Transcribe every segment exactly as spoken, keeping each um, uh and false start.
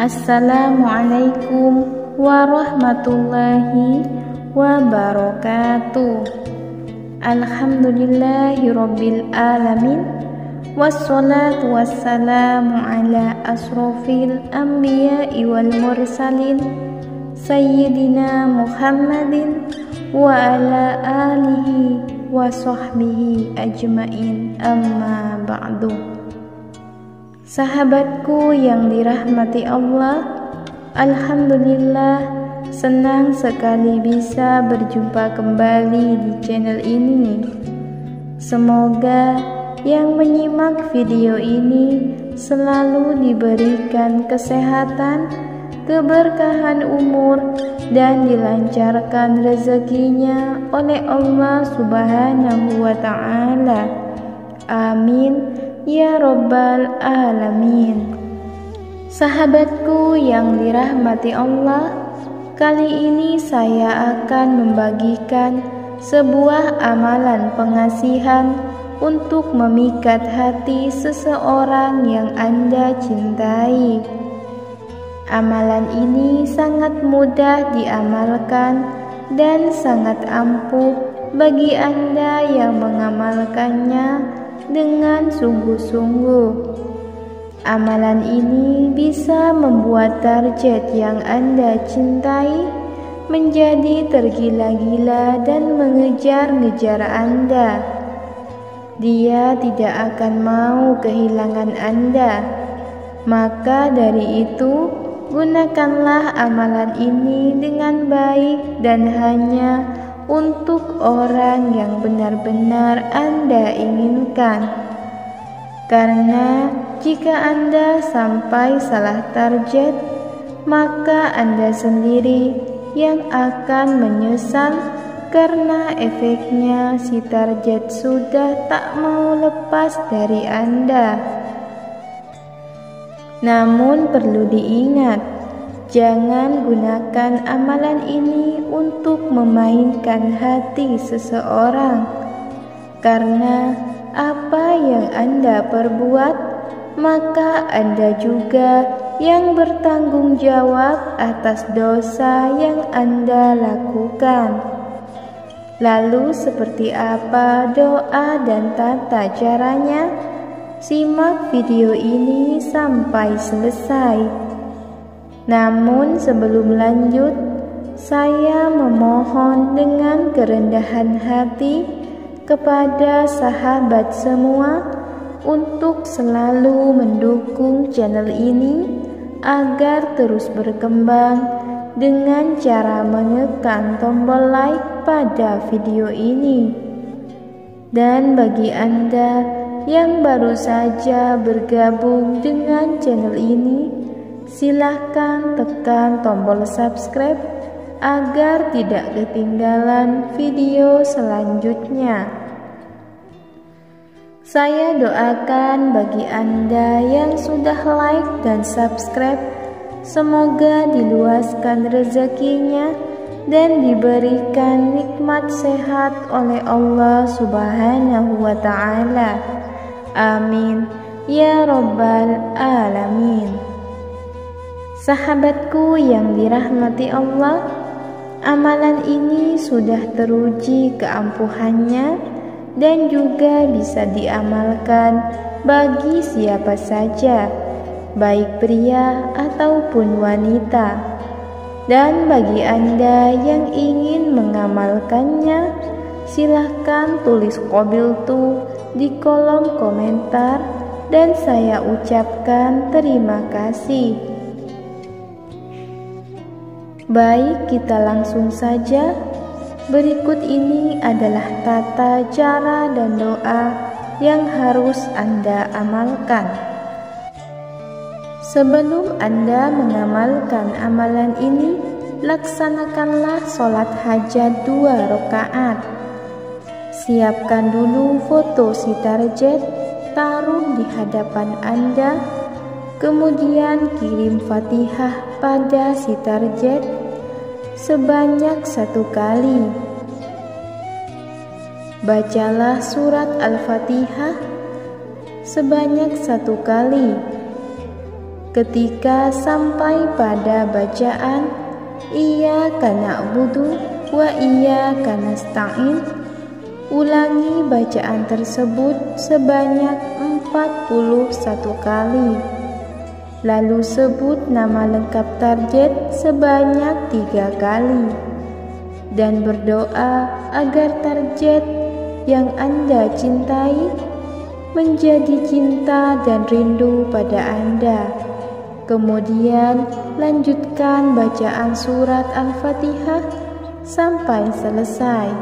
Assalamualaikum warahmatullahi wabarakatuh. Alhamdulillahirabbil alamin. Wassalatu wassalamu ala asrofil anbiya'i wal mursalin Sayyidina Muhammadin wa ala alihi wa sahbihi ajmain, amma ba'du. Sahabatku yang dirahmati Allah, alhamdulillah senang sekali bisa berjumpa kembali di channel ini. Semoga yang menyimak video ini selalu diberikan kesehatan, keberkahan umur, dan dilancarkan rezekinya oleh Allah Subhanahu wa ta'ala. Amin ya Rabbal Alamin. Sahabatku yang dirahmati Allah, kali ini saya akan membagikan sebuah amalan pengasihan untuk memikat hati seseorang yang Anda cintai. Amalan ini sangat mudah diamalkan dan sangat ampuh bagi Anda yang mengamalkannya dengan sungguh-sungguh. Amalan ini bisa membuat target yang Anda cintai menjadi tergila-gila dan mengejar-ngejar Anda. Dia tidak akan mau kehilangan Anda. Maka dari itu, gunakanlah amalan ini dengan baik dan hanya untuk orang yang benar-benar Anda inginkan. Karena jika Anda sampai salah target, maka Anda sendiri yang akan menyesal, karena efeknya si target sudah tak mau lepas dari Anda. Namun perlu diingat, jangan gunakan amalan ini untuk memainkan hati seseorang, karena apa yang Anda perbuat, maka Anda juga yang bertanggung jawab atas dosa yang Anda lakukan. Lalu seperti apa doa dan tata caranya? Simak video ini sampai selesai. Namun sebelum lanjut, saya memohon dengan kerendahan hati kepada sahabat semua untuk selalu mendukung channel ini agar terus berkembang dengan cara menekan tombol like pada video ini. Dan bagi Anda yang baru saja bergabung dengan channel ini, silahkan tekan tombol subscribe agar tidak ketinggalan video selanjutnya. Saya doakan bagi Anda yang sudah like dan subscribe, semoga diluaskan rezekinya dan diberikan nikmat sehat oleh Allah Subhanahu wa ta'ala. Amin ya Rabbal Alamin. Sahabatku yang dirahmati Allah, amalan ini sudah teruji keampuhannya dan juga bisa diamalkan bagi siapa saja, baik pria ataupun wanita. Dan bagi Anda yang ingin mengamalkannya, silahkan tulis qabil tuh di kolom komentar dan saya ucapkan terima kasih. Baik, kita langsung saja. Berikut ini adalah tata cara dan doa yang harus Anda amalkan. Sebelum Anda mengamalkan amalan ini, laksanakanlah sholat hajat dua rakaat. Siapkan dulu foto si target, taruh di hadapan Anda, kemudian kirim Fatihah pada si target sebanyak satu kali. Bacalah surat Al-Fatihah sebanyak satu kali. Ketika sampai pada bacaan Iyyaka na'budu wa iyyaka nasta'in, ulangi bacaan tersebut sebanyak empat puluh satu kali. Lalu sebut nama lengkap target sebanyak tiga kali. Dan berdoa agar target yang Anda cintai menjadi cinta dan rindu pada Anda. Kemudian lanjutkan bacaan surat Al-Fatihah sampai selesai.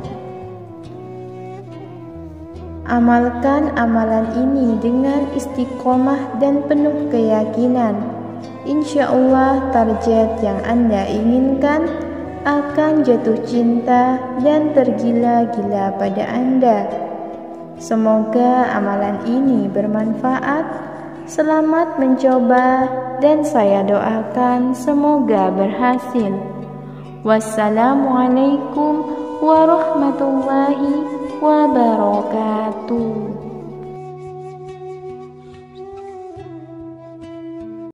Amalkan amalan ini dengan istiqomah dan penuh keyakinan. Insya Allah target yang Anda inginkan akan jatuh cinta dan tergila-gila pada Anda. Semoga amalan ini bermanfaat. Selamat mencoba dan saya doakan semoga berhasil. Wassalamualaikum warahmatullahi wabarakatuh.